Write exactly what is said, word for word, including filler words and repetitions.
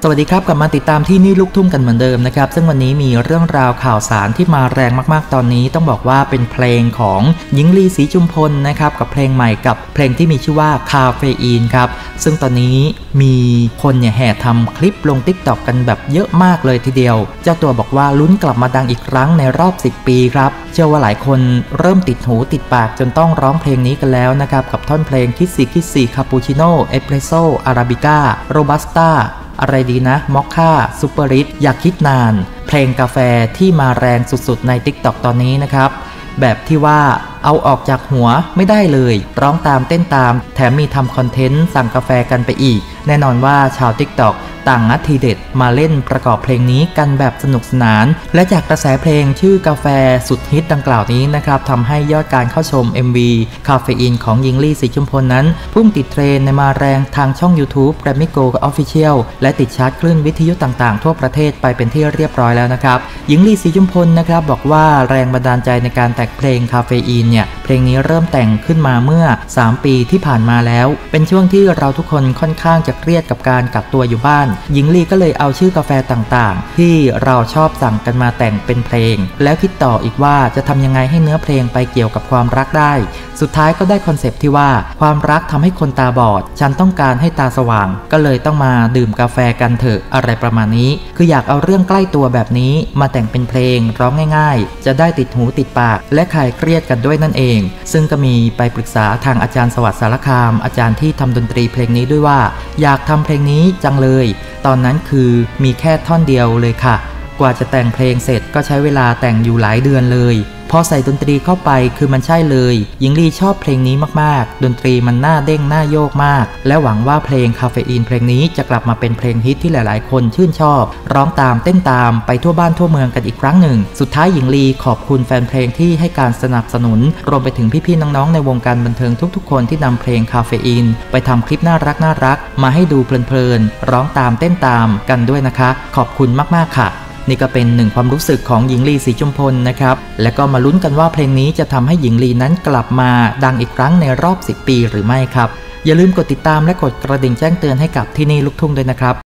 สวัสดีครับกลับมาติดตามที่นี่ลูกทุ่งกันเหมือนเดิมนะครับซึ่งวันนี้มีเรื่องราวข่าวสารที่มาแรงมากๆตอนนี้ต้องบอกว่าเป็นเพลงของหญิงลีศรีจุมพลนะครับกับเพลงใหม่กับเพลงที่มีชื่อว่าคาเฟอีนครับซึ่งตอนนี้มีคนเนี่ยแห่ทำคลิปลง ติ๊กต็อก กันแบบเยอะมากเลยทีเดียวเจ้าตัวบอกว่าลุ้นกลับมาดังอีกครั้งในรอบสิบปีครับเชื่อว่าหลายคนเริ่มติดหูติดปากจนต้องร้องเพลงนี้กันแล้วนะครับกับท่อนเพลงคิดสี่คิดสี่คาปูชิโน่เอสเปรสโซ่อาราบิก้าโรบัสต้าอะไรดีนะมอคค่าซูเปอร์ริชอยากคิดนานเพลงกาแฟที่มาแรงสุดๆใน ติ๊กต็อก ตอนนี้นะครับแบบที่ว่าเอาออกจากหัวไม่ได้เลยร้องตามเต้นตามแถมมีทำคอนเทนต์สั่งกาแฟกันไปอีกแน่นอนว่าชาว ติ๊กต็อก ต่างนัดทีเด็ดมาเล่นประกอบเพลงนี้กันแบบสนุกสนานและจากกระแสเพลงชื่อกาแฟสุดฮิตดังกล่าวนี้นะครับทำให้ยอดการเข้าชม เอ็ม วี คาเฟอีนของหญิงลีศรีจุมพลนั้นพุ่งติดเทรนด์ในมาแรงทางช่อง YouTube Grammy Go Official และติดชาร์ตคลื่นวิทยุต่างๆทั่วประเทศไปเป็นที่เรียบร้อยแล้วนะครับหญิงลีศรีจุมพลนะครับบอกว่าแรงบันดาลใจในการแต่งเพลงคาเฟอีนเนี่ยเพลงนี้เริ่มแต่งขึ้นมาเมื่อสามปีที่ผ่านมาแล้วเป็นช่วงที่เราทุกคนค่อนข้างจะเครียดกับการกักตัวอยู่บ้านหญิงลีก็เลยเอาชื่อกาแฟต่างๆที่เราชอบสั่งกันมาแต่งเป็นเพลงแล้วคิดต่ออีกว่าจะทำยังไงให้เนื้อเพลงไปเกี่ยวกับความรักได้สุดท้ายก็ได้คอนเซปต์ที่ว่าความรักทำให้คนตาบอดฉันต้องการให้ตาสว่างก็เลยต้องมาดื่มกาแฟกันเถอะอะไรประมาณนี้คืออยากเอาเรื่องใกล้ตัวแบบนี้มาแต่งเป็นเพลงร้องง่ายๆจะได้ติดหูติดปากและคลายเครียดกันด้วยนั่นเองซึ่งก็มีไปปรึกษาทางอาจารย์สวัสดิ์สารคามอาจารย์ที่ทำดนตรีเพลงนี้ด้วยว่าอยากทำเพลงนี้จังเลยตอนนั้นคือมีแค่ท่อนเดียวเลยค่ะกว่าจะแต่งเพลงเสร็จก็ใช้เวลาแต่งอยู่หลายเดือนเลยพอใส่ดนตรีเข้าไปคือมันใช่เลยหญิงลีชอบเพลงนี้มากๆดนตรีมันน่าเด้งน่าโยกมากและหวังว่าเพลงคาเฟอีนเพลงนี้จะกลับมาเป็นเพลงฮิตที่หลายๆคนชื่นชอบร้องตามเต้นตามไปทั่วบ้านทั่วเมืองกันอีกครั้งหนึ่งสุดท้ายหญิงลีขอบคุณแฟนเพลงที่ให้การสนับสนุนรวมไปถึงพี่ๆน้องๆในวงการบันเทิงทุกๆคนที่นำเพลงคาเฟอีนไปทำคลิปน่ารักน่ารักมาให้ดูเพลินๆร้องตามเต้นตามกันด้วยนะคะขอบคุณมากๆค่ะนี่ก็เป็นหนึ่งความรู้สึกของหญิงลีศรีจุมพลนะครับและก็มาลุ้นกันว่าเพลงนี้จะทำให้หญิงลีนั้นกลับมาดังอีกครั้งในรอบสิบปีหรือไม่ครับอย่าลืมกดติดตามและกดกระดิ่งแจ้งเตือนให้กับที่นี่ลูกทุ่งด้วยนะครับ